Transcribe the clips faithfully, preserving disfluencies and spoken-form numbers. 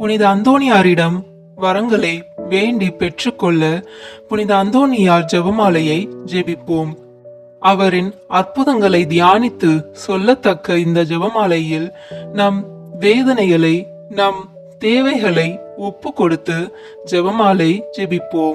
புனித அந்தோணியாரிடம் வரங்களை வேண்டி பெற்றுக்கொள்ள புனித அந்தோணியார் ஜெபமாலையை ஜெபிப்போம். அவரின் அற்புதங்களை தியானித்து சொல்லத்தக்க இந்த ஜெபமாலையில் நம் வேதனைகளை, நம் தேவைகளை ஒப்பு கொடுத்து ஜெபமாலை ஜெபிப்போம்.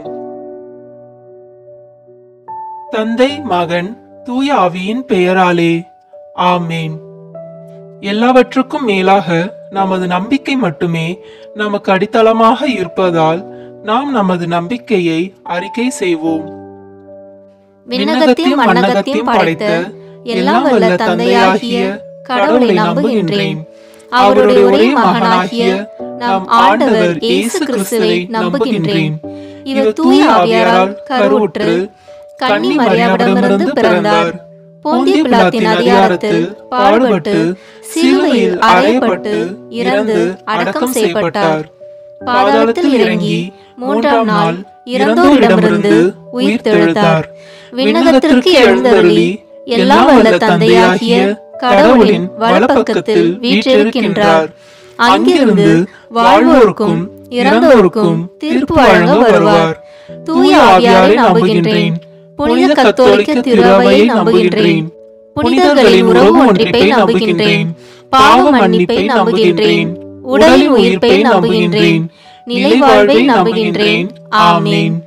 தந்தை, மகன், தூய ஆவியின் பெயராலே ஆமேன். எல்லாவற்றுக்கும் மேலாக நமது நம்பிக்கை மட்டுமே நமக்கு அடித்தளமாக இருப்பதால் நாம் நமது நம்பிக்கையை அறிக்கை செய்வோம். விண்ணகத்தையும் மண்ணகத்தையும் படைத்த எல்லாம் வல்ல தந்தையாகிய கடவுளை நம்புகின்றேன். அவருடைய ஒரே மகனாகிய நம் ஆண்டவர் இயேசு கிறிஸ்துவை நம்புகின்றேன். இவர் தூய ஆவியாரால் கருவுற்று கன்னி மரியாவிடமிருந்து பிறந்தார். போந்திய பிலாத்தின் அதிகாரத்தில் பாடுபட்டு சிலுவையில் அறையப்பட்டு இறந்து அடக்கம் செய்யப்பட்டார். பாதாளத்தில் இறங்கி மூன்றாம் நாள் இறந்தோரிடமிருந்து உயிர் தெழுந்தார். விண்ணகத்திற்கு எழுந்தருளி எல்லாம் வல்ல தந்தையாகிய கடவுளின் வலப்பக்கத்தில் வீற்றிருக்கின்றார். அங்கிருந்து வாழ்வோருக்கும் இறந்தோருக்கும் தீர்ப்பு வழங்க வருவார். தூய ஆவியாரை நம்புகின்றேன். புனித கத்தோலிக்க திருஅவையை நம்புகின்றேன். புனிதர்களின் உறவு ஒன்றிப்பை நம்புகின்றேன். பாவ மன்னிப்பை நம்புகின்றேன். உடலின் உயிர்ப்பை நம்புகின்றேன். நிலை வாழ்வை நம்புகின்றேன். ஆமேன்.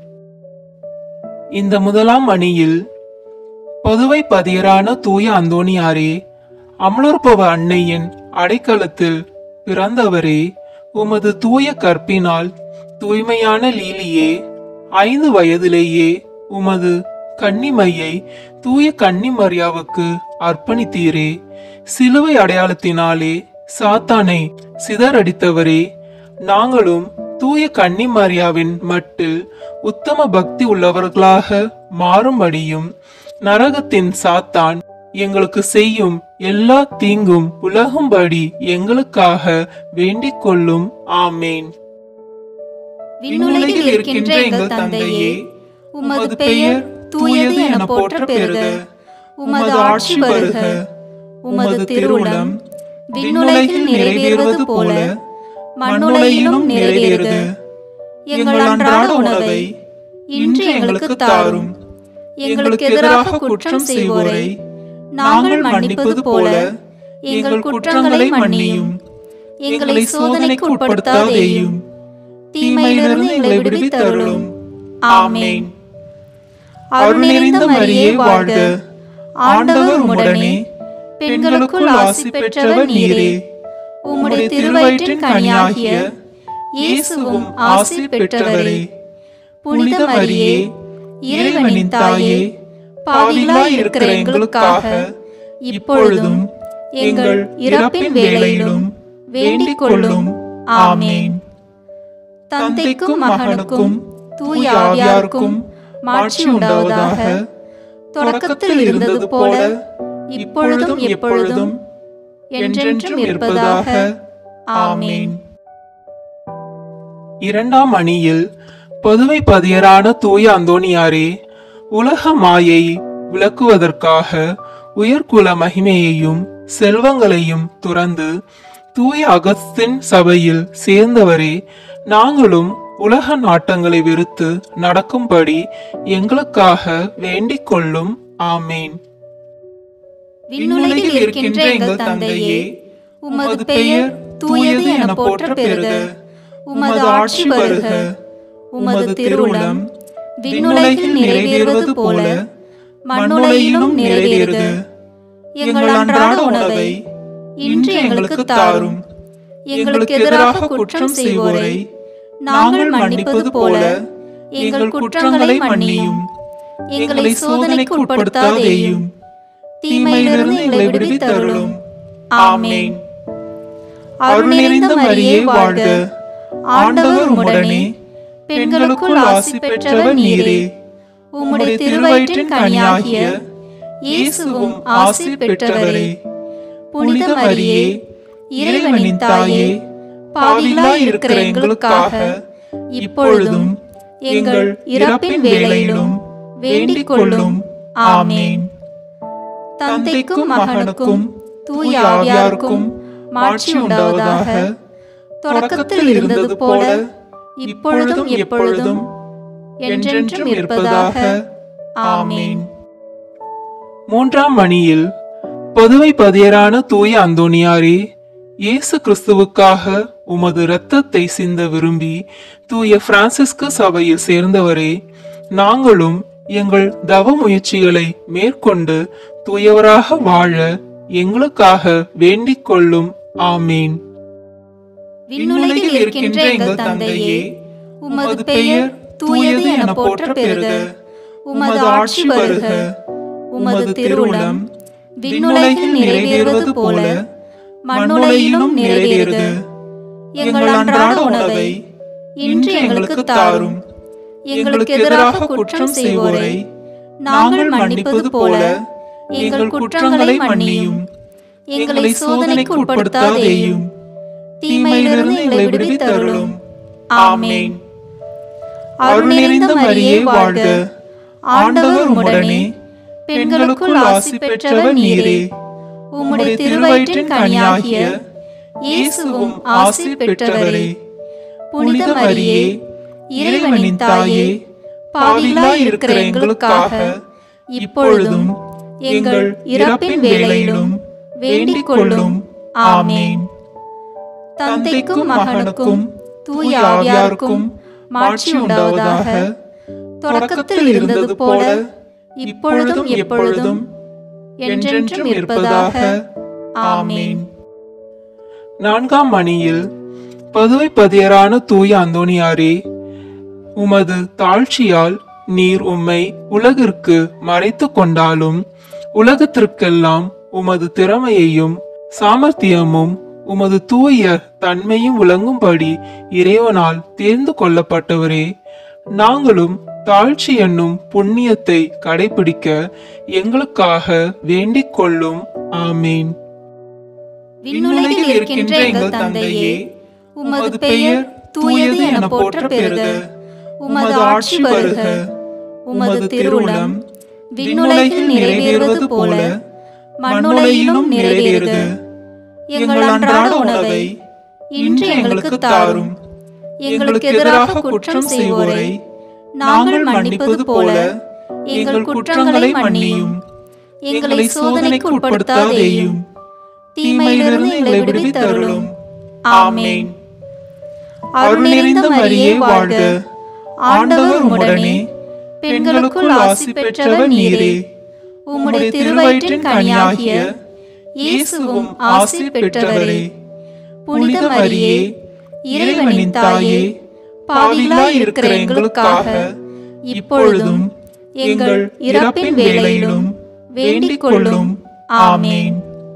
இந்த முதலாம் அணியில் பொதுவை பதியரான தூய அந்தோணியாரே, அமலோற்பவ அன்னையின் அடைக்கலத்தில் பிறந்தவரே, உமது தூய கற்பினால் தூய்மையான லீலியே, ஐந்து வயதிலேயே உமது கன்னிமையை தூய கன்னி மரியாவுக்கு அர்ப்பணித்தீரே. சிலுவை அடையாளத்தினாலே சாத்தானை சிதறடித்தவரே, நாங்களும் தூய கன்னி மரியாவின் மட்டில் உத்தம பக்தி உள்ளவர்களாக மாறும்படியும் நரகத்தின் சாத்தான் எங்களுக்கு செய்யும் எல்லா தீங்கும் உலகும்படி எங்களுக்காக வேண்டிக் கொள்ளும். ஆமேன். விண்ணுலகில் இருக்கின்ற எங்கள் தந்தையே, உமது பெயர் தூயது என போற்ற பெறுக. உமது ஆட்சி வருக. உமது திருவுளம் விண்ணுலகில் நிறைவேறுவது போல மண்ணுலகிலும் நிறைவேறுக. எங்கள் அன்றாட உணவை இன்று எங்களுக்கு தாரும். எங்களுக்கு எதிராக குற்றம் செய்வோரை நாங்கள் மன்னிப்பது போல எங்கள் குற்றங்களை மன்னியும். எங்களை சோதனைக்கு உட்படுத்தாதேயும், தீமையிலிருந்து எங்களை விடுவித்தருளும். ஆமேன். அருள் நிறைந்த மரியே வாழ்க. ஆண்டவர் உம்முடனே, பெண்களுக்குள் ஆசி பெற்றவர் நீரே. உம்முடைய திருவயிற்றின் கனியாகிய இயேசுவும் ஆசி பெற்றவரே. புனித மரியே, இறைவனின் தாயே, பாவிகளாய் இருக்கிற எங்களுக்காக இப்பொழுதும் எங்கள் இறப்பின் வேளையிலும் வேண்டிக் கொள்ளும். ஆமேன். தந்தைக்கும் மகனுக்கும் தூய ஆவியாருக்கும் மாட்சி உண்டாவதாக. தொடக்கத்தில் இருந்தது போல இப்பொழுதும் எப்பொழுதும் என்றென்றும் இருப்பதாக. ஆமேன். இரண்டாம் அணியில் பொதுவை பதியரான தூய அந்தோணியாரே, உலக மாயை விளக்குவதற்காக உயர்குல மகிமையையும் செல்வங்களையும் துறந்து தூய அகஸ்தின் சபையில் சேர்ந்தவரே, நாங்களும் உலக நாட்டங்களை வெறுத்து நடக்கும்படி எங்களுக்காக வேண்டிக் கொள்ளும். ஆமேன். விண்ணுலகில் இருக்கின்ற எங்கள் தந்தையே, உமது பெயர் தூயது என போற்ற பெறுக. உமது ஆட்சி வருக. உமது திருவுளம் விண்ணுலகில் நிறைவேறுவது போல மண்ணுலகிலும் நிறைவேறுக. எங்கள் அன்றாட உணவை இன்று எங்களுக்கு தாரும். எங்களுக்கு எதிராக குற்றம் செய்வோரை நாங்கள் மன்னிப்பது போல எங்கள் குற்றங்களை மன்னியும். எங்களை சோதனைக்கு உட்படுத்தாதேயும், தீமையிலிருந்து எங்களை விடுவித்தருளும். ஆமேன். அருள் நிறைந்த மரியே வாழ்க. ஆண்டவர் உம்முடனே, பெண்களுக்குள் ஆசி பெற்றவர் நீரே. உம்முடைய திருவயிற்றின் கனியாகிய இயேசுவும் ஆசி பெற்றவரே. புனித மரியே, இறைவனின் தாயே, பாவிகளாய் இருக்கிற எங்களுக்காக இப்பொழுதும் எங்கள் இறப்பின் வேளையிலும் வேண்டிக் கொள்ளும். ஆமேன். தந்தைக்கும் மகனுக்கும் தூய ஆவியாருக்கும் மாட்சி உண்டாவதாக. தொடக்கத்தில் இருந்தது போல இப்பொழுதும் எப்பொழுதும் என்றென்றும் இருப்பதாக. ஆமென். மூன்றாம் மணியில் பதுவை பதியரான தூய அந்தோணியாரே, இயேசு கிறிஸ்துவுக்காக உமது இரத்தத்தை சிந்த விரும்பி தூய பிரான்சிஸ்கு சபையில் சேர்ந்தவரே, நாங்களும் எங்கள் தவ முயற்சிகளை மேற்கொண்டு தூயவராக வாழ எங்களுக்காக வேண்டிக் கொள்ளும். ஆமீன். விண்ணுலகில் இருக்கின்ற எங்கள் தந்தையே, உமது பெயர் தூயது என போற்ற பெறுக. உமது ஆட்சி வருக. உமது திருவுளம் விண்ணுலகில் நிறைவேறுவது போல மண்ணுலகிலும் நிறைவேறுக. எங்கள் அன்றாட உணவை இன்று எங்களுக்கு தாரும். எங்களுக்கு எதிராக குற்றம் செய்வோரை நாங்கள் மன்னிப்பது போல எங்கள் குற்றங்களை மன்னியும். எங்களை சோதனைக்கு உட்படுத்தாதேயும், தீமையிலிருந்து எங்களை விடுவித்தருளும். ஆமென். அருள் நிறைந்த மரியே வாழ்க. ஆண்டவர் உம்முடனே, பெண்களுக்குள் ஆசி பெற்றவர் நீரே. உம்முடைய திருவயிற்றின் கனியாகிய இயேசுவும் ஆசி பெற்றவரே. புனித மரியே, இறைவனின் தாயே, பாவிகளாய் இருக்கிற எங்களுக்காக இப்பொழுதும் எங்கள் இறப்பின் வேளையிலும் வேண்டிக் கொள்ளும். ஆமென். தந்தைக்கும் மகனுக்கும் தூய ஆவியாருக்கும் மாட்சி உண்டாவதாக. தொடக்கத்தில் இருந்தது போல இப்பொழுதும் எப்பொழுதும் என்றென்றும் இருப்பதாக. ஆமென். நான்காம் மணியில் பதுவை பதியரான தூய அந்தோணியாரே, உமது தாழ்ச்சியால் நீர் உம்மை உலகிற்கு மறைத்து கொண்டாலும் உலகத்திற்கெல்லாம் உமது திறமையையும் சாமர்த்தியமும் உமது தூய தன்மையும் விளங்கும்படி இறைவனால் தேர்ந்து கொள்ளப்பட்டவரே, நாங்களும் தாழ்ச்சி என்னும் புண்ணியத்தை கடைபிடிக்க எங்களுக்காக வேண்டிக் கொள்ளும். ஆமீன். விண்ணுலகில் இருக்கின்ற எங்கள் தந்தையே, உமது பெயர் தூயது என போற்ற பெறுக. உமது ஆட்சி வருக. உமது திருவுளம் விண்ணுலகில் நிறைவேறுவது போல மண்ணுலகிலும் நிறைவேறுக. எங்கள் அன்றாட உணவை இன்று எங்களுக்கு தாரும். எங்களுக்கு எதிராக குற்றம் செய்வோரை நாங்கள் மன்னிப்பது போல எங்கள் குற்றங்களை மன்னியும். எங்களை சோதனைக்கு உட்படுத்தாதேயும், தீமையிலிருந்து எங்களை விடுவித்தருளும். ஆமென். அருள் நிறைந்த மரியே வாழ்க. ஆண்டவர் உம்முடனே, பெண்களுக்குள் ஆசி பெற்றவர் நீரே. உம்முடைய திருவயிற்றின் கனியாகிய இயேசுவும் ஆசி பெற்றவரே. புனித மரியே, இறைவனின் தாயே, பாவிகளாய் இருக்கிற எங்களுக்காக இப்பொழுதும் எங்கள் இறப்பின் வேளையிலும் வேண்டிக் கொள்ளும். ஆமென்.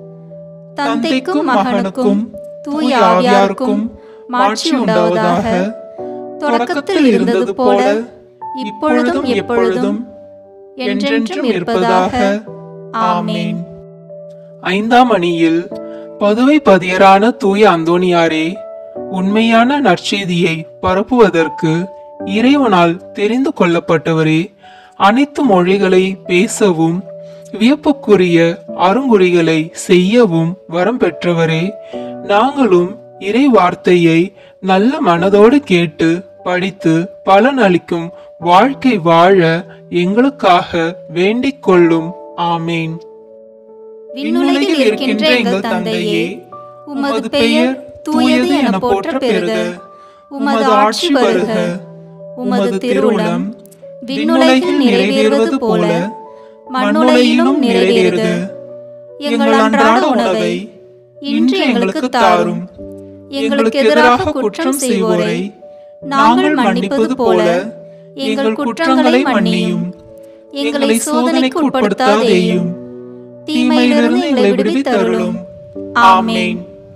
தந்தைக்கும் மகனுக்கும் தூய ஆவியாருக்கும் மாட்சி உண்டாவதாக. தொடக்கத்தில் இருந்தது போல இப்பொழுதும் எப்பொழுதும் என்றென்றும் இருப்பதாக. ஆமென். ஐந்தாம் அணியில் பதுவை பதியரான தூய அந்தோணியாரே, உண்மையான நற்செய்தியை பரப்புவதற்கு இறைவனால் தெரிந்து கொள்ளப்பட்டவரே, அனைத்து மொழிகளை பேசவும் வியப்புக்குரிய அருங்குறிகளை செய்யவும் வரம் பெற்றவரே, நாங்களும் இறை வார்த்தையை நல்ல மனதோடு கேட்டு படித்து பலனளிக்கும் வாழ்க்கை வாழ எங்களுக்காக வேண்டிக் கொள்ளும். ஆமேன். விண்ணுலகில் இருக்கின்ற எங்கள் தந்தையே, உமது பெயர் தூயது என போற்ற பெறுக. உமது ஆட்சி வருக. உமது திருவுளம் விண்ணுலகில் நிறைவேறுவது போல மண்ணுலகிலும் நிறைவேறுக. எங்கள் அன்றாட உணவை இன்று எங்களுக்கு தாரும். எங்களுக்கு எதிராக குற்றம் செய்வோரை நாங்கள் மன்னிப்பது போல எங்கள் குற்றங்களை மன்னியும். எங்களை சோதனைக்கு உட்படுத்தாதேயும், தீமையிலிருந்து எங்களை விடுவித்தருளும். ஆமென்.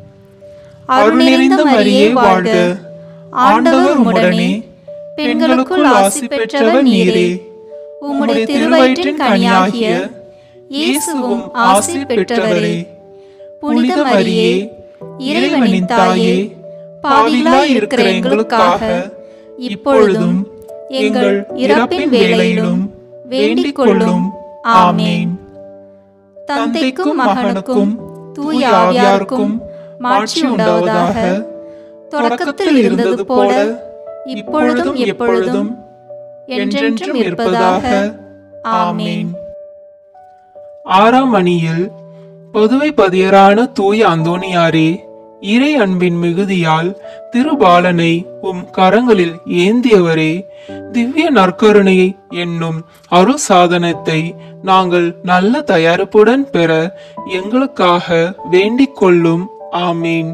அருள் நிறைந்த மரியே வாழ்க. ஆண்டவர் உம்முடனே, பெண்களுக்குள் ஆசி பெற்றவர் நீரே. உம்முடைய திருவயிற்றின் கனியாகிய இயேசுவும் ஆசி பெற்றவரே. புனித மரியே, இறைவனின் தாயே, பாவிகளாய் இருக்கிற எங்களுக்காக இப்பொழுதும் எங்கள் இறப்பின் வேளையிலும் வேண்டிக் கொள்ளும். ஆமென். தந்தைக்கும் மகனுக்கும் தூய ஆவியாருக்கும் மாட்சி உண்டாவதாக. தொடக்கத்தில் இருந்தது போல இப்பொழுதும் எப்பொழுதும் என்றென்றும் இருப்பதாக. ஆமென். ஆறாம் மணியில் பதுவை பதியரான தூய அந்தோணியாரே, இறை அன்பின் மிகுதியால் திருபாலனை உம் கரங்களில் ஏந்தியவரே, திவ்ய நற்கருணையை என்னும் அருள் சாதனத்தை நாங்கள் நல்ல தயாரிப்புடன் பெற எங்களுக்காக வேண்டிக் கொள்ளும். ஆமீன்.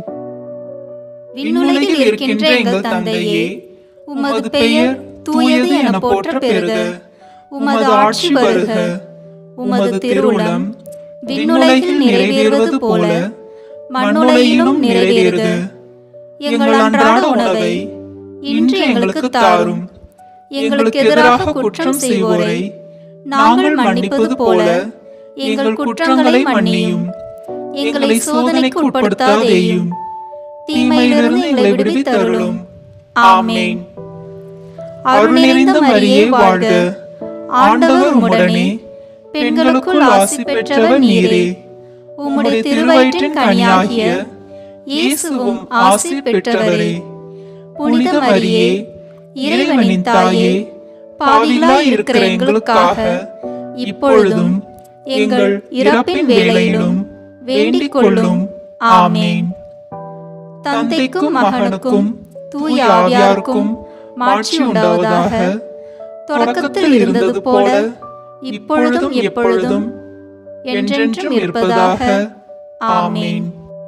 விண்ணுலகில் இருக்கின்ற எங்கள் தந்தையே, உமது பெயர் தூயது என போற்ற பெறுக. உமது ஆட்சி வருக. உமது திருவுளம் விண்ணுலகில் நிறைவேறுவது போல மண்ணுலகிலும் நிறைவேறுக. எங்கள் அன்றாட உணவை இன்று எங்களுக்கு தாரும். எங்களுக்கு எதிராக குற்றம் செய்வோரை நாங்கள் மன்னிப்பது போல எங்கள் குற்றங்களை மன்னியும். எங்களை சோதனைக்கு உட்படுத்தாதேயும், தீமையிலிருந்து எங்களை விடுவித்தருளும். ஆமென். அருள் நிறைந்த மரியே வாழ்க. ஆண்டவர் உம்முடனே, பெண்களுக்குள் ஆசி பெற்றவர் நீரே. உம்முடைய திருவயிற்றின் கனியாகிய இயேசுவும் ஆசி பெற்றவரே. புனித மரியே, இறைவனின் தாயே, பாவிகளாய் இருக்கிற எங்களுக்காக இப்பொழுதும் எங்கள் இறப்பின் வேளையிலும் வேண்டிக் கொள்ளும். ஆமென். தந்தைக்கும் மகனுக்கும் தூய ஆவியாருக்கும் மாட்சி உண்டாவதாக. தொடக்கத்தில் இருந்தது போல இப்பொழுதும் எப்பொழுதும் என்றென்றும் இருப்பதாக. ஆமென்.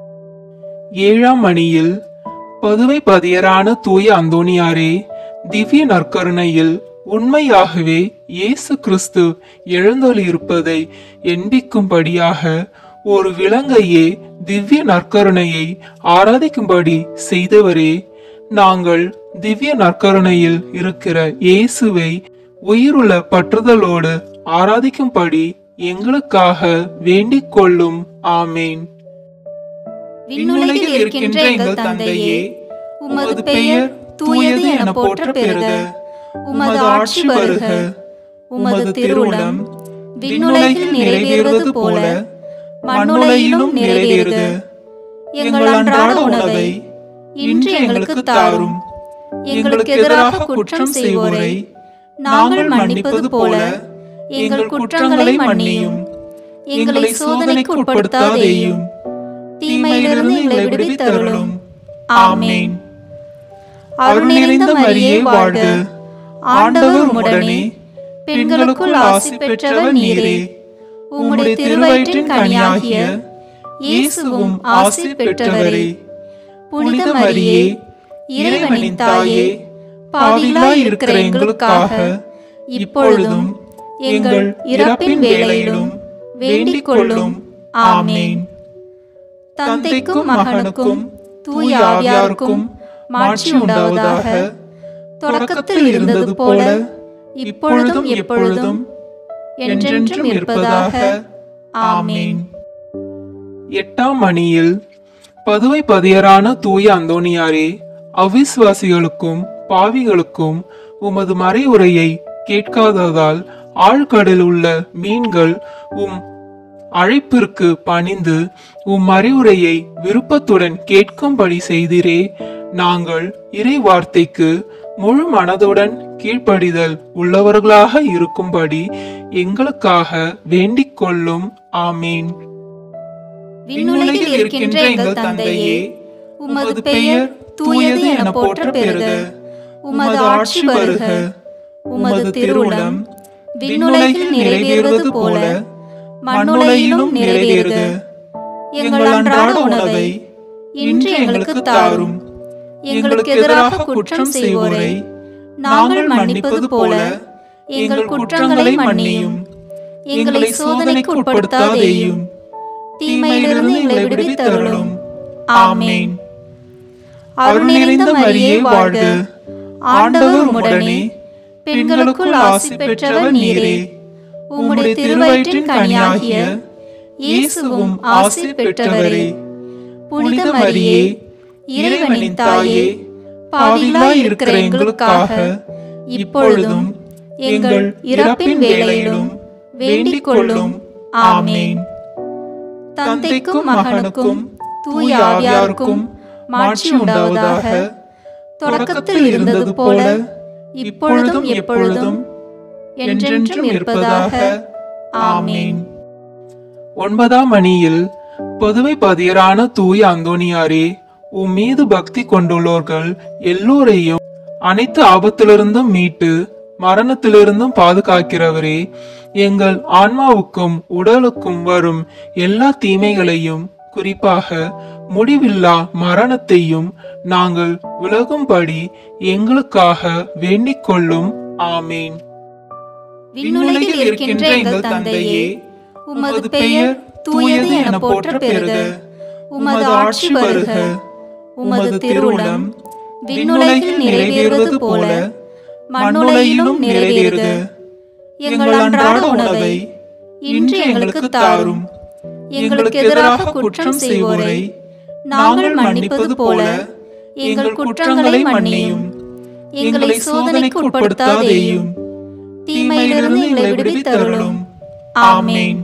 ஏழாம் மணியில் பதுவை பதியரான தூய அந்தோணியாரே, திவ்ய நற்கருணையில் உண்மையாகவே இயேசு கிறிஸ்து எழுந்தருளியிருப்பதை எண்பிக்கும்படியாக ஒரு விலங்கையே திவ்ய நற்கருணையை ஆராதிக்கும்படி செய்தவரே, நாங்கள் திவ்ய நற்கருணையில் இருக்கிற இயேசுவை உயிருள்ள பற்றுதலோடு ஆராதிக்கும்படி எங்களுக்காக வேண்டிக் கொள்ளும். ஆமேன். விண்ணுலகில் இருக்கின்ற எங்கள் தந்தையே, உமது பெயர் தூயது என போற்ற பெறுக. உமது ஆட்சி வருக. உமது திருவுளம் விண்ணுலகில் நிறைவேறுவது போல மண்ணுலகிலும் நிறைவேறுக. எங்கள் அன்றாட உணவை இன்று எங்களுக்கு தாரும். எங்களுக்கு எதிராக குற்றம் செய்வோரை நாங்கள் மன்னிப்பது போல எங்கள் குற்றங்களை மன்னியும். எங்களை சோதனைக்கு உட்படுத்தாதேயும், தீமையிலிருந்து எங்களை விடுவித்தருளும். ஆமென். அருள் நிறைந்த மரியே வாழ்க. ஆண்டவர் உம்முடனே, பெண்களுக்குள் ஆசி பெற்றவர் நீரே. உம்முடைய திருவயிற்றின் கனியாகிய இயேசுவும் ஆசி பெற்றவரே. புனித மரியே, இறைவனின் தாயே, பாவிகளாய் இருக்கிற எங்களுக்காக இப்பொழுதும் எங்கள் இறப்பின் வேளையிலும் வேண்டிக் கொள்ளும். ஆமென். தந்தைக்கும் மகனுக்கும் தூய ஆவியாருக்கும் மாட்சி உண்டாவதாக. தொடக்கத்தில் இருந்தது போல இப்பொழுதும் எப்பொழுதும் என்றென்றும் இருப்பதாக. ஆமென். எட்டாம் மணியில் பதுவை பதியரான தூய அந்தோணியாரே, அவிசுவாசிகளுக்கும் பாவிகளுக்கும் உமது மறைவுரையை கேட்காததால் ஆழ்கடலில் உள்ள மீன்கள் உம் அழைப்பிற்கு பணிந்து உம் அறிவுரையை விருப்பத்துடன் கேட்கும்படி செய்திரே. நாங்கள் இறை வார்த்தைக்கு முழு மனதுடன் கீழ்ப்படிதல் உள்ளவர்களாக இருக்கும்படி எங்களுக்காக வேண்டிக் கொள்ளும். ஆமீன். விண்ணுலகில் இருக்கின்ற எங்கள் தந்தையே, உமது பெயர் தூயது என போற்ற பெறுக. உமது ஆட்சி வருக. உமது திருவுளம் விண்ணுலகில் நிறைவேறுவது போல மண்ணுலகிலும் நிறைவேறுக. எங்கள் அன்றாட உணவை இன்று எங்களுக்கு தாரும். எங்களுக்கு எதிராக குற்றம் செய்வோரை நாங்கள் மன்னிப்பது போல எங்கள் குற்றங்களை மன்னியும். எங்களை சோதனைக்கு உட்படுத்தாதேயும், தீமையிலிருந்து எங்களை விடுவித்தருளும். ஆமென். அருள் நிறைந்த மரியே வாழ்க. ஆண்டவர் உம்முடனே, பெண்களுக்குள் ஆசி பெற்றவர் நீரே. உம்முடைய திருவயிற்றின் கனியாகிய இயேசுவும் ஆசி பெற்றவரே. புனித மரியே, இறைவனின் தாயே, பாவிகளாய் இருக்கிற எங்களுக்காக இப்பொழுதும் எங்கள் இறப்பின் வேளையிலும் வேண்டிக் கொள்ளும். ஆமென். தந்தைக்கும் மகனுக்கும் தூய ஆவியாருக்கும் மாட்சி உண்டாவதாக. தொடக்கத்தில் இருந்தது போல இப்பொழுதும் எப்பொழுதும் என்றென்றும் இருப்பதாக. ஆமேன். ஒன்பதாம் மணியில் பதுவை பதியரான தூய அந்தோனியாரே, உம் மீது பக்தி கொண்டுள்ளோர்கள் எல்லோரையும் அனைத்து ஆபத்திலிருந்தும் மீட்டு மரணத்திலிருந்தும் பாதுகாக்கிறவரே, எங்கள் ஆன்மாவுக்கும் உடலுக்கும் வரும் எல்லா தீமைகளையும் குறிப்பாக முடிவில்லா மரணத்தையும் நாங்கள் விலகும்படி எங்களுக்காக வேண்டிக் கொள்ளும். ஆமேன். விண்ணுலகில் இருக்கின்ற எங்கள் தந்தையே, உமது பெயர் தூயது என போற்ற பெறுக. உமது ஆட்சி வருக. உமது திருவுளம் விண்ணுலகில் நிறைவேறுவது போல மண்ணுலகிலும் நிறைவேறுக. எங்கள் அன்றாட உணவை இன்று எங்களுக்கு தாரும். எங்களுக்கு எதிராக குற்றம் செய்வோரை நாங்கள் மன்னிப்பது போல எங்கள் குற்றங்களை மன்னியும். எங்களை சோதனைக்கு உட்படுத்தாதேயும், தீமையிலிருந்து எங்களை விடுவித்தருளும். ஆமேன்.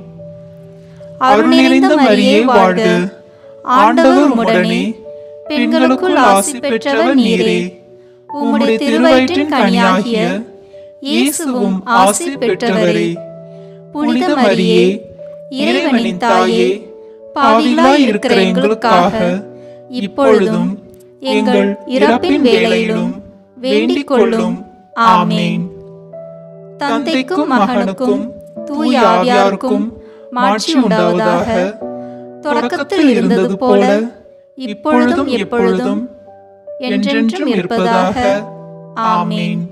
அருள் நிறைந்த மரியே வாழ்க. ஆண்டவர் உம்முடனே, பெண்களுக்குள் ஆசி பெற்றவர் நீரே. உம்முடைய திருவயிற்றின் கனியாகிய இயேசுவும் ஆசி பெற்றவரே. புனித மரியே, இறைவனின் தாயே, பாவிகளாய் இருக்கிற எங்களுக்காக இப்பொழுதும் எங்கள் இறப்பின் வேளையிலும் வேண்டிக் கொள்ளும். ஆமேன். தந்தைக்கும் மகனுக்கும் தூய ஆவியாருக்கும் மாட்சி உண்டாவதாக. தொடக்கத்தில் இருந்தது போல இப்பொழுதும் எப்பொழுதும் என்றென்றும் இருப்பதாக. ஆமேன்.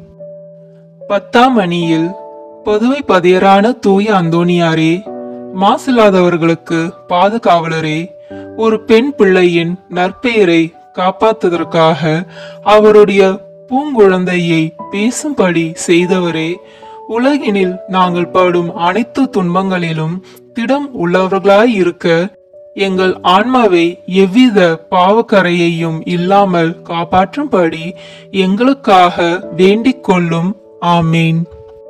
பத்தாம் மணியில் பதுவை பதியரான தூய அந்தோனியாரே, மாசில்லாதவர்களுக்கு பாதுகாவலரே, ஒரு பெண் பிள்ளையின் நற்பெயரை காப்பாற்றுவதற்காக அவருடைய பூங்குழந்தையை பேசும்படி செய்தவரே, உலகினில் நாங்கள் படும் அனைத்து துன்பங்களிலும் திடம் உள்ளவர்களாய் இருக்க எங்கள் ஆன்மாவை எவ்வித பாவக்கரையையும் இல்லாமல் காப்பாற்றும்படி எங்களுக்காக வேண்டிக் கொள்ளும். ஆமேன்.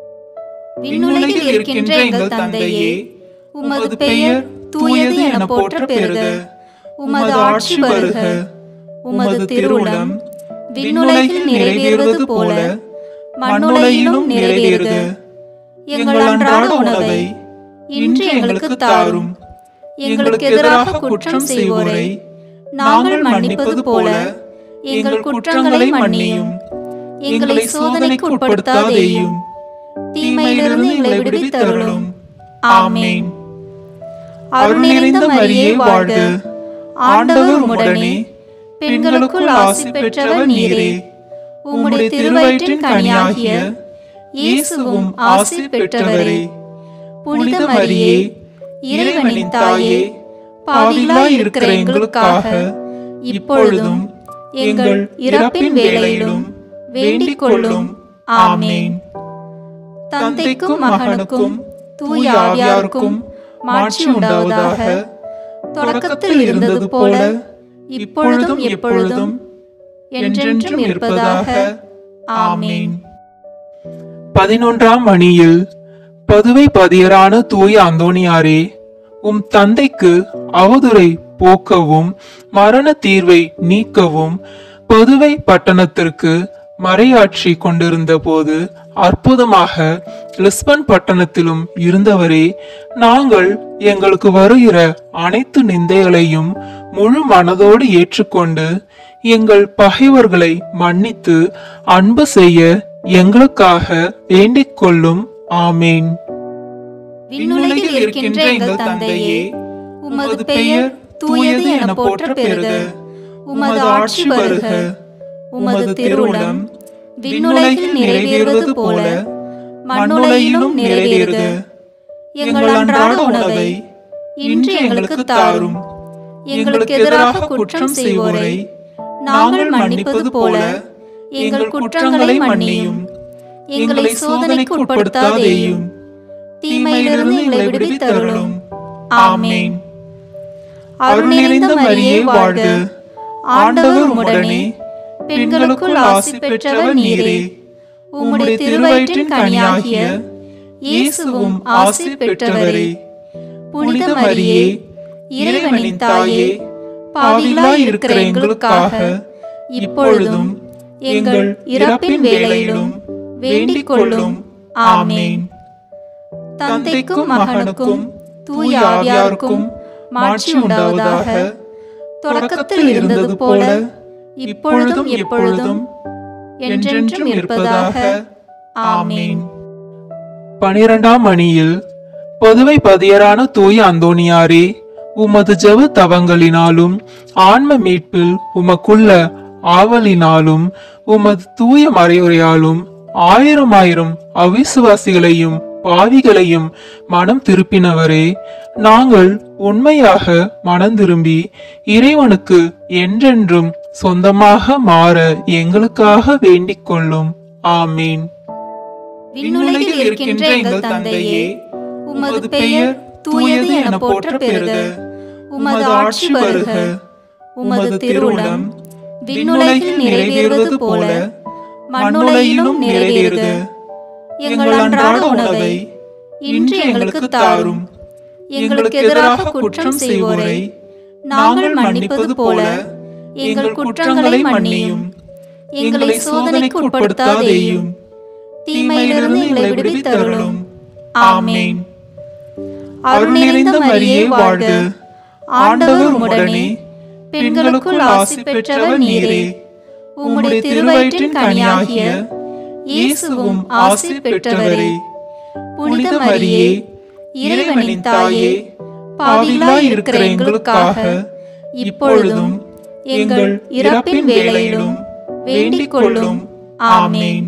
விண்ணுலகில் இருக்கின்ற எங்கள் தந்தையே, உமது பெயர் தூயது என போற்ற பெறுக. உமது ஆட்சி வருக. உமது திருவுளம் விண்ணுலகில் நிறைவேறுவது போல மண்ணுலகிலும் நிறைவேறுக. எங்கள் அன்றாட உணவை இன்று எங்களுக்கு தாரும். எங்களுக்கு எதிராக குற்றம் செய்வோரை நாங்கள் மன்னிப்பது போல எங்கள் குற்றங்களை மன்னியும். எங்களை சோதனைக்கு உட்படுத்தாதேயும், தீமையிலிருந்து எங்களை விடுவித்தருளும். ஆமேன். அருள் நிறைந்த மரியே வாழ்க. ஆண்டவர் உம்முடனே, பெண்களுக்குள் ஆசி பெற்றவர் நீரே. உம்முடைய திருவயிற்றின் கனியாகிய இயேசுவும் ஆசி பெற்றவரே. புனித மரியே, இறைவனின் தாயே, பாவிகளாய் இருக்கிற எங்களுக்காக இப்பொழுதும் எங்கள் இறப்பின் வேளையிலும் வேண்டிக் கொள்ளும். ஆமேன். தந்தைக்கும் மகனுக்கும் தூய ஆவியாருக்கும் மாட்சி உண்டாவதாக. தொடக்கத்தில் இருந்தது போல இப்பொழுதும் எப்பொழுதும் என்றென்றும் இருப்பதாக. ஆமேன். பதினொன்றாம் மணியில் பதுவை பதியரான தூய அந்தோனியாரே, உம் தந்தைக்கு அவதுரை போக்கவும் மரண தீர்வை நீக்கவும் பதுவை பட்டணத்திற்கு மறையாட்சி கொண்டிருந்த போது அற்புதமாக லிஸ்பன் பட்டணத்திலும் இருந்தவரே, நாங்கள் எங்களுக்கு வருகிற அனைத்து நிந்தைகளையும் முழு மனதோடு ஏற்றுக்கொண்டு எங்கள் பகைவர்களை மன்னித்து அன்பு செய்ய எங்களுக்காக வேண்டிக் கொள்ளும். ஆமேன். விண்ணுலகில் இருக்கின்ற எங்கள் தந்தையே, உமது பெயர் தூயது என போற்ற பெறுக. உமது ஆட்சி வருக. உமது திருவுளம் விண்ணுலகில் நிறைவேறுவது போல மண்ணுலகிலும் நிறைவேறுக. எங்கள் அன்றாட உணவை இன்று எங்களுக்கு தாரும். எங்களுக்கு எதிராக குற்றம் செய்வோரை நாங்கள் மன்னிப்பது போல எங்கள் குற்றங்களை மன்னியும். எங்களை சோதனைக்கு உட்படுத்தாதேயும், தீமையிலிருந்து எங்களை விடுவித்தருளும். ஆமேன். அருள் நிறைந்த மரியே வாழ்க. ஆண்டவர் உம்முடனே, பெண்களுக்குள் ஆசி பெற்றவர் நீரே. உம்முடைய திருவயிற்றின் கனியாகிய இயேசுவும் ஆசி பெற்றவரே. புனித மரியே, இறைவனின் தாயே, பாவிகளாய் இருக்கிற எங்களுக்காக இப்பொழுதும் எங்கள் இறப்பின் வேளையிலும் வேண்டிக் கொள்ளும். ஆமென். தந்தைக்கும் மகனுக்கும் தூய ஆவியாருக்கும் மாட்சி உண்டாவதாக. தொடக்கத்தில் இருந்தது போல இப்பொழுதும் எப்பொழுதும் என்றென்றும் இருப்பதாக. ஆமென். பனிரெண்டாம் மணியில் பொதுவை பதியரான தூய அந்தோணியாரே, உமது ஜெப தவங்களினாலும் ஆன்ம மீட்பில் உமக்குள்ள ஆவலினாலும் உமது தூய மறையுரையாலும் ஆயிரம் ஆயிரம் அவிசுவாசிகளையும் பாவிகளையும் மனம் திருப்பினவரே, நாங்கள் உண்மையாக மனம் திரும்பி இறைவனுக்கு என்றென்றும் சொந்தமாக மாற எங்களுக்காக வேண்டிக் கொள்ளும். ஆமீன். விண்ணுலகில் இருக்கின்ற எங்கள் தந்தையே, உமது பெயர் தூயது என போற்ற பெறுக. உமது ஆட்சி வருக. உமது திருவுளம் விண்ணுலகில் நிறைவேறுவது போல மண்ணுலகிலும் நிறைவேறுக. எங்கள் அன்றாட உணவை இன்று எங்களுக்கு தாரும். எங்களுக்கு எதிராக குற்றம் செய்வோரை நாங்கள் மன்னிப்பது போல எங்கள் குற்றங்களை மன்னியும். எங்களை சோதனைக்கு உட்படுத்தாதேயும், தீமையிலிருந்து எங்களை விடுவித்தருளும். ஆமென். அருள் நிறைந்த மரியே வாழ்க. ஆண்டவர் உம்முடனே, பெண்களுக்குள் ஆசி பெற்றவர் நீரே. உம்முடைய திருவயிற்றின் கனியாகிய இயேசுவும் ஆசி பெற்றவரே. புனித மரியே, இறைவனின் தாயே, பாவிகளாய் இருக்கிற எங்களுக்காக இப்பொழுதும் எங்கள் இறப்பின் வேளையிலும் வேண்டிக் கொள்ளும். ஆமென்.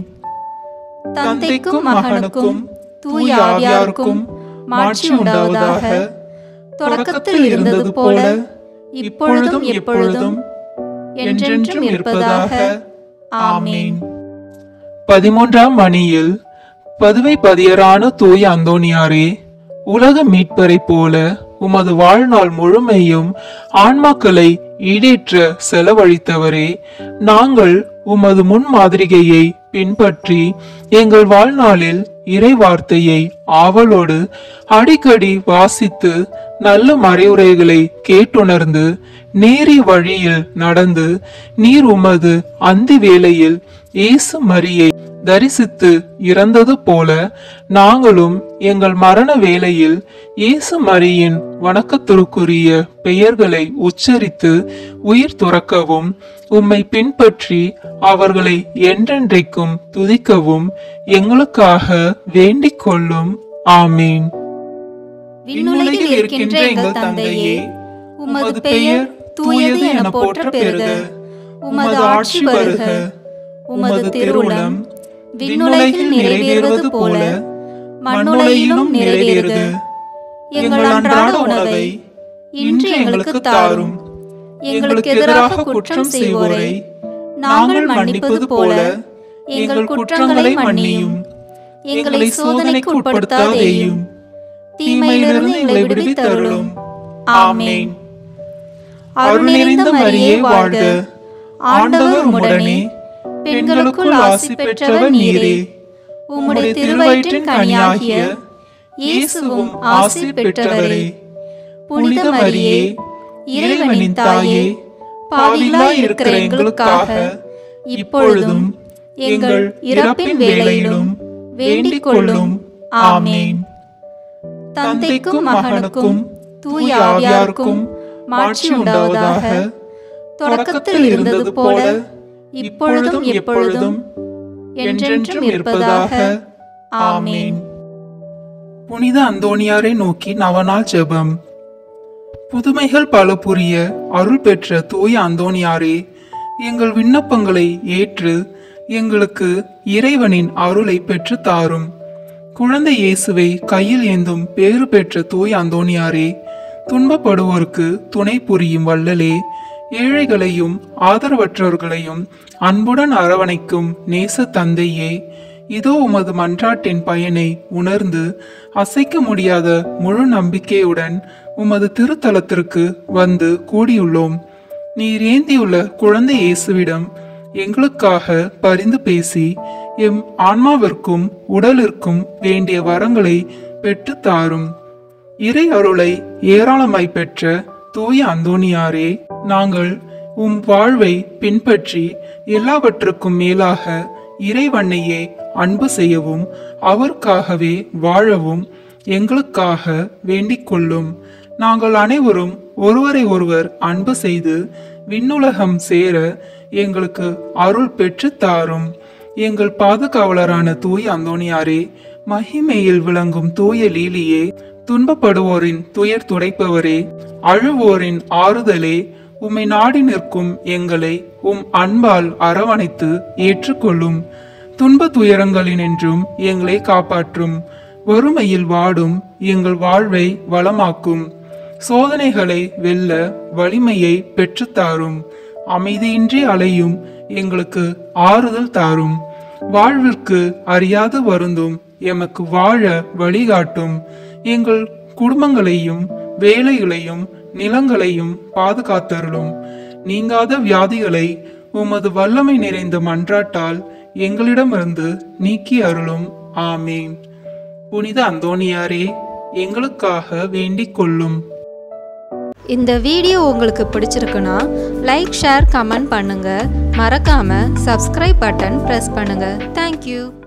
தந்தைக்கும் மகனுக்கும் தூய ஆவியாருக்கும் மாட்சி உண்டாவதாக. தொடக்கத்தில் இருந்தது போல இப்பொழுதும் எப்பொழுதும் என்றென்றும் இருப்பதாக. ஆமென். பதிமூன்றாம் மணியில் பதுவை பதியரான தூய அந்தோணியாரே, உலக மீட்பரை போல உமது வாழ்நாள் முழுமையும் ஆன்மாக்களை ஈடேற்ற செலவழித்தவரே, நாங்கள் உமது முன்மாதிரிகையை பின்பற்றி எங்கள் வாழ்நாளில் இறை வார்த்தையை ஆவலோடு அடிக்கடி வாசித்து நல்ல மறைவுரைகளை கேட்டுணர்ந்து நேரி வழியில் நடந்து நீர் உமது அந்தி வேளையில் இயேசு மரியை தரிசித்து இறந்தது போல நாங்களும் எங்கள் மரண வேளையில் இயேசு மரியின் வணக்கத்திற்குரிய பெயர்களை உச்சரித்து உயிர் துறக்கவும் உம்மை பின்பற்றி அவர்களை என்றென்றைக்கும் துதிக்கவும் எங்களுக்காக வேண்டிக் கொள்ளும். ஆமீன். விண்ணுலகில் இருக்கின்ற எங்கள் தந்தையே, உமது பெயர் தூயது என போற்ற பெறுக. உமது ஆட்சி வருக. உமது திருவுளம் விண்ணுலகில் நிறைவேறுவது போல மண்ணுலகிலும் நிறைவேறுக. எங்கள் அன்றாட உணவை இன்று எங்களுக்கு தாரும். எங்களுக்கு எதிராக குற்றம் செய்வோரை நாங்கள் மன்னிப்பது போல எங்கள் குற்றங்களை மன்னியும். எங்களை சோதனைக்கு உட்படுத்தாதேயும், தீமையிலிருந்து எங்களை விடுவித்தருளும். ஆமென். அருள் நிறைந்த மரியே வாழ்க. ஆண்டவர் உம்முடனே, பெண்களுக்குள் ஆசி பெற்றவர் நீரே. உம்முடைய திருவயிற்றின் கனியாகிய இயேசுவும் ஆசி பெற்றவரே. புனித மரியே, இறைவனின் தாயே, பாவிகளாய் இருக்கிற எங்களுக்காக இப்பொழுதும் எங்கள் இறப்பின் வேளையிலும் வேண்டிக் கொள்ளும். ஆமென். தந்தைக்கும் மகனுக்கும் தூய ஆவியாருக்கும் மாட்சி உண்டாவதாக. தொடக்கத்தில் இருந்தது போல இப்பொழுதும் எப்பொழுதும் என்றென்றும் இருப்பதாக. ஆமென். புனித அந்தோணியாரை நோக்கி நவநாள் ஜெபம். புதுமைகள் பல புரிய அருள் பெற்ற தூய அந்தோணியாரே, எங்கள் விண்ணப்பங்களை ஏற்று எங்களுக்கு இறைவனின் அருளை பெற்று தாரும். குழந்தை இயேசுவை கையில் ஏந்தும் பேறு பெற்ற தூய அந்தோணியாரே, துன்பப்படுவோருக்கு துணை புரியும் வள்ளலே, ஏழைகளையும் ஆதரவற்றவர்களையும் அன்புடன் அரவணைக்கும் நேச தந்தையே, இதோ உமது மன்றாட்டின் பயனை உணர்ந்து அசைக்க முடியாத முழு நம்பிக்கையுடன் உமது திருத்தலத்திற்கு வந்து கூடியுள்ளோம். நீர் ஏந்தியுள்ள குழந்தை இயேசுவிடம் எங்களுக்காக பரிந்து பேசி எம் ஆன்மாவிற்கும் உடலிற்கும் வேண்டிய வரங்களை பெற்று தாரும். இறை அருளை ஏராளமாய் பெற்ற தூய அந்தோணியாரே, நாங்கள் உம் வாழ்வை பின்பற்றி எல்லாவற்றுக்கும் மேலாக இறைவனையே அன்பு செய்யவும் அவருக்காகவே வாழவும் எங்களுக்காக வேண்டிக் கொள்ளும். நாங்கள் அனைவரும் ஒருவரை ஒருவர் அன்பு செய்து விண்ணுலகம் சேர எங்களுக்கு அருள் பெற்று தாரும். எங்கள் பாதுகாவலரான தூய அந்தோணியாரே, மகிமையில் விளங்கும் தூய லீலியே, துன்பப்படுவோரின் துயர் துடைப்பவரே, அழுவோரின் ஆறுதலே, உம்மை நாடி நிற்கும் எங்களை உம் அன்பால் அரவணைத்து ஏற்றுக்கொள்ளும். துன்ப துயரங்களினின்றும் எங்களை காப்பாற்றும். வறுமையில் வாடும் எங்கள் வாழ்வை வளமாக்கும். சோதனைகளை வெல்ல வலிமையை பெற்றுத்தாரும். அமைதியின்றி அலையும் எங்களுக்கு ஆறுதல் தாரும். வாழ்விற்கு அறியாது வருந்தும் எமக்கு வாழ வழிகாட்டும். எங்கள் குடும்பங்களையும் வேலைகளையும் நிலங்களையும் பாதுகாத்தருளும். நீங்காத வியாதிகளை உமது வல்லமை நிறைந்த மன்றாட்டால் எங்களிடமிருந்து நீக்கி அருளும். ஆமேன். புனித அந்தோணியாரே, எங்களுக்காக வேண்டிக் கொள்ளும். இந்த வீடியோ உங்களுக்கு பிடிச்சிருக்குன்னா லைக், ஷேர், கமெண்ட் பண்ணுங்க. மறக்காம சப்ஸ்கிரைப் பட்டன் பிரஸ் பண்ணுங்க. தேங்க்யூ.